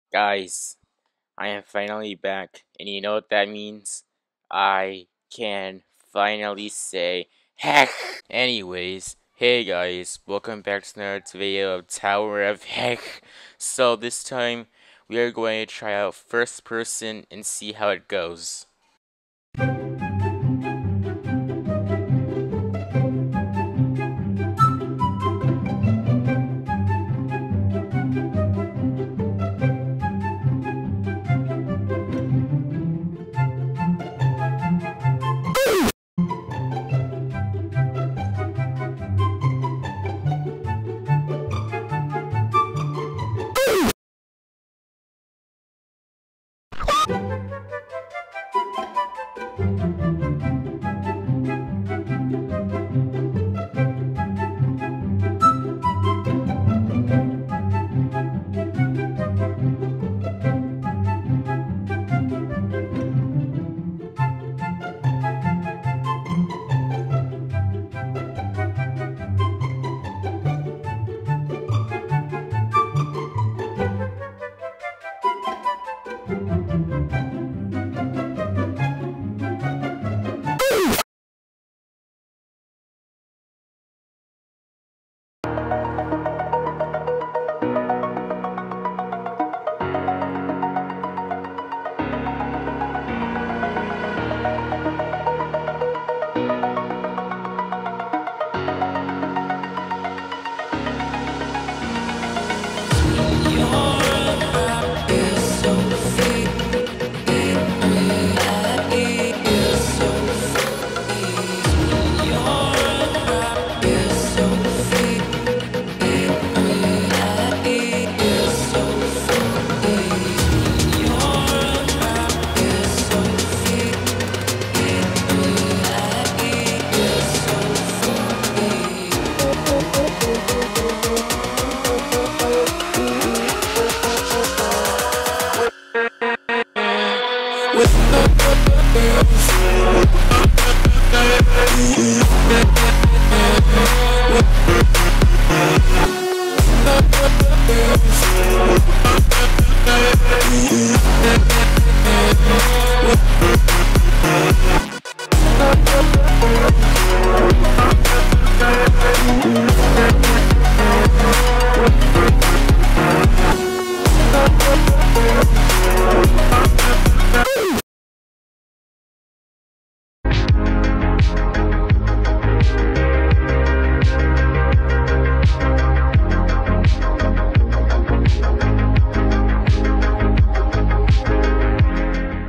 Guys, I am finally back, and you know what that means? I can finally say heck. Anyways, hey guys, welcome back to another video of Tower of Heck. So this time, we are going to try out first person and see how it goes.